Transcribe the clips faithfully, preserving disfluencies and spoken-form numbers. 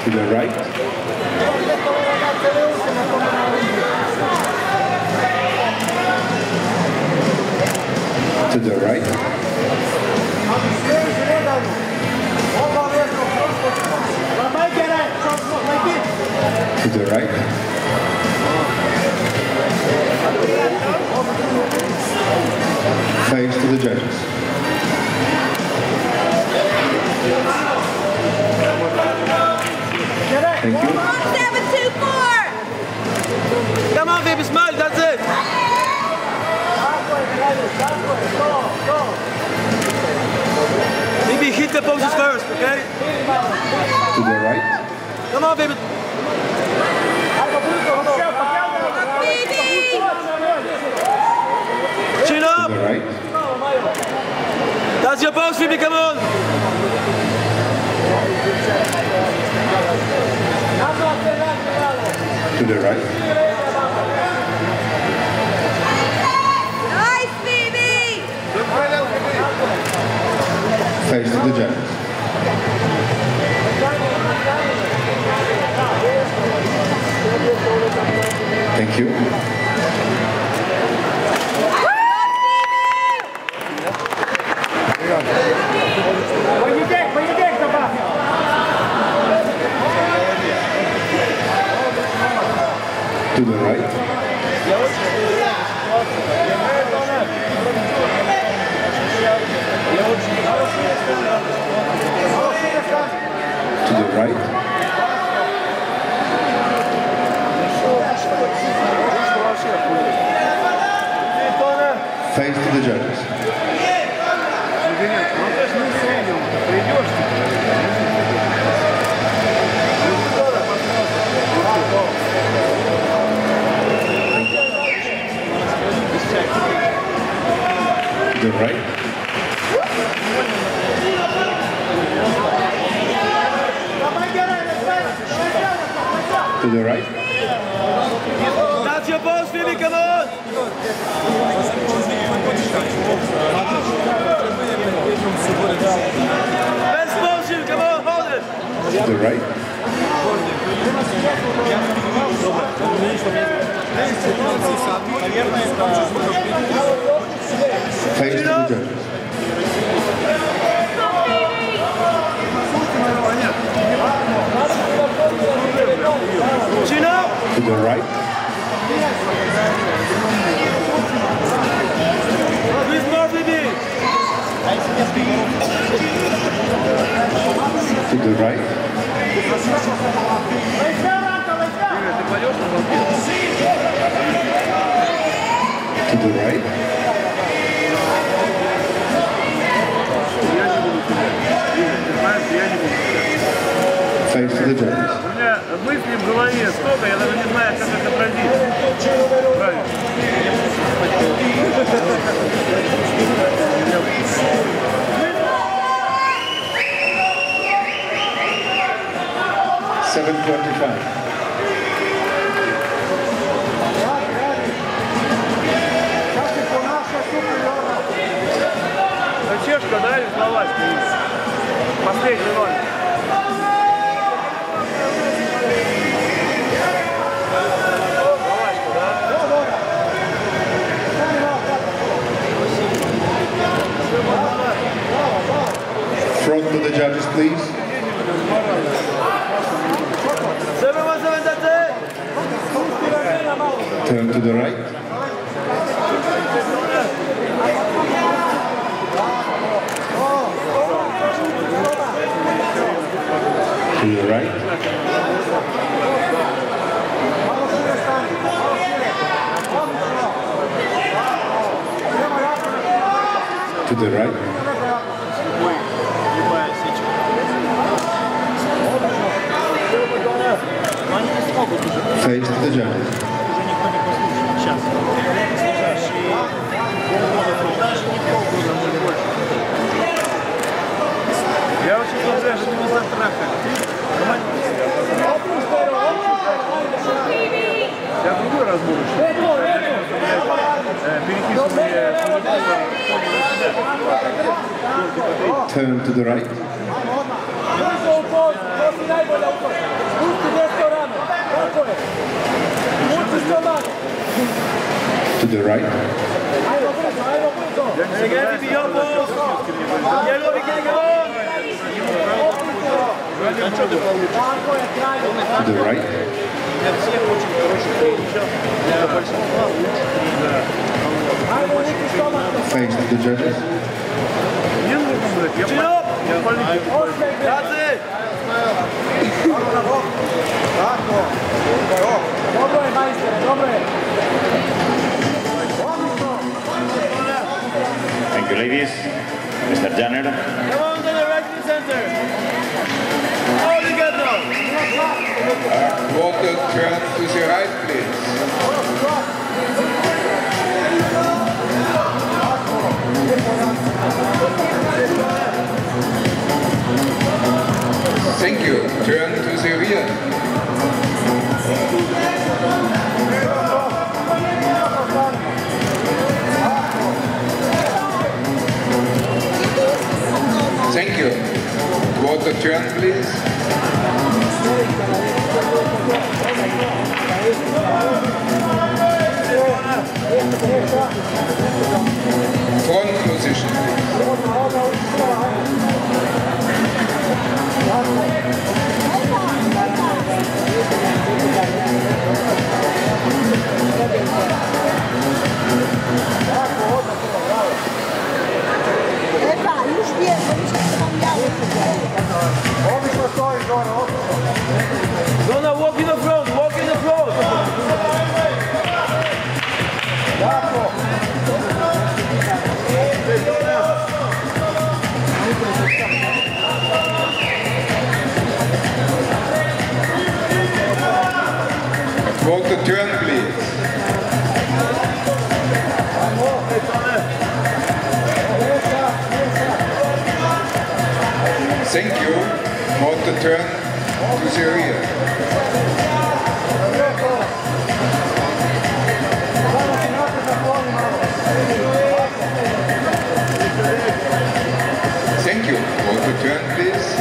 To the right. To the right. To the right. Face to the judges. Thank you. seven two four. Come on, baby, smile, that's it. Maybe hit the poses first, okay? To the right. Come on, baby. Chin up. To the right. That's your pose, baby, come on. To the right. Nice, baby. Face to the judges. Thank you. To the right. To the right. Face to the judges. To the right. To the right. That's your pose, baby, come on. Best pose, you, come on, hold it. To the right. Face to the judges. Chin up. To the right. Please more, baby. To the right. To the right. Face to the judges. У меня мысли в голове столько, я даже не знаю, как это отразить. Правильно. seven twenty-five. Чешка, да, или словачка? Последний ноль. Front to the judges, please. seven one seven, that's it. Turn to the right. To the right. To the right. Face to the judges. Я очень благодарен, что мы затрахали. Я другой раз буду. Turn to the right. To the right. Again, be your boss. Yellow, we can go. To the right. Thanks to the judges. Chin up. That's it. Thank you, ladies. Mister Janner. Come on to the right in the center. All together. Quarter turn to the right, please. Thank you. Turn to the rear. Thank you. Quarter turn, please. Front position, Epa, już wiem, bo mi się przypomniało. Gonna walk in the front, walk in the front. quarter turn, please. Thank you. Quarter turn to the rear. Thank you. Quarter turn, please.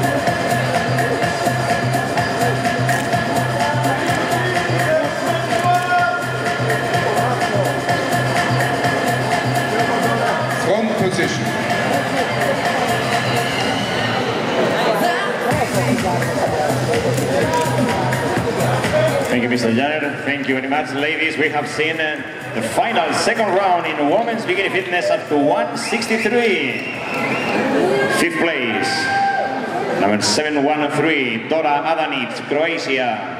Front position. Thank you, Mister Janner. Thank you very much, ladies. We have seen uh, the final second round in women's bikini fitness up to one sixty-three. Fifth place, number seven one three, Dora Adanic, Croatia.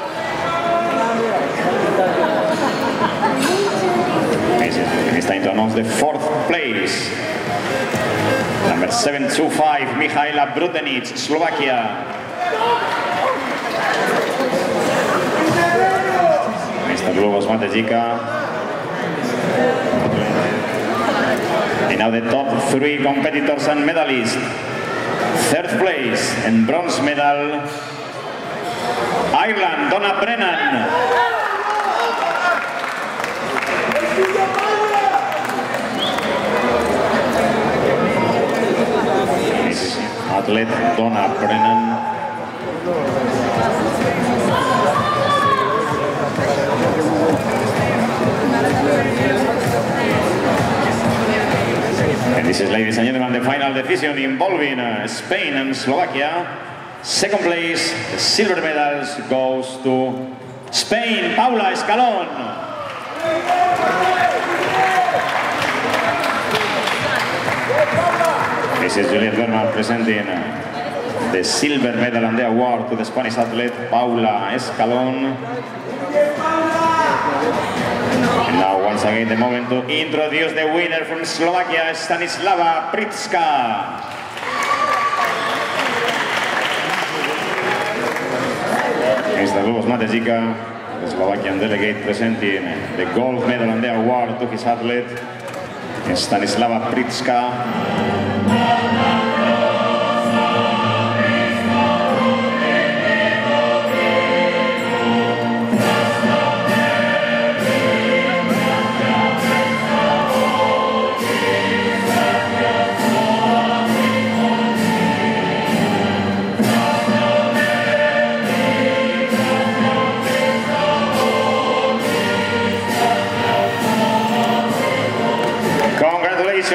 It's time to announce the fourth place. Number seven two five, Mihaela Brutenic, Slovakia. Mister Lubos Matejica. And now the top three competitors and medalists. Third place and bronze medal, Ireland, Donna Brennan. This is athlete Donna Brennan. And this is, ladies and gentlemen, the final decision involving uh, Spain and Slovakia. Second place, the silver medals goes to Spain, Paula Escalón. This is Juliet Berman presenting uh, the silver medal and the award to the Spanish athlete Paula Escalón. And now, once again, the moment to introduce the winner from Slovakia, Stanislava Pritska. Mister Lubos Matejica, the Slovakian delegate, presenting the gold medal and the award to his athlete, Stanislava Pritska.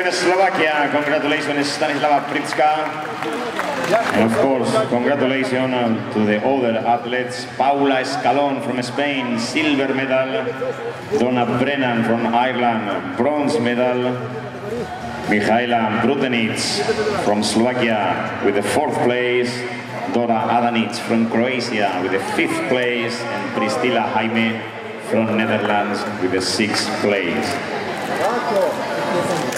Slovakia, congratulations Stanislava Pritska. And of course, congratulations to the other athletes. Paula Escalón from Spain, silver medal. Donna Brennan from Ireland, bronze medal. Mihaela Brutenic from Slovakia with the fourth place. Dora Adanic from Croatia with the fifth place. And Priscilla Jaime from Netherlands with the sixth place.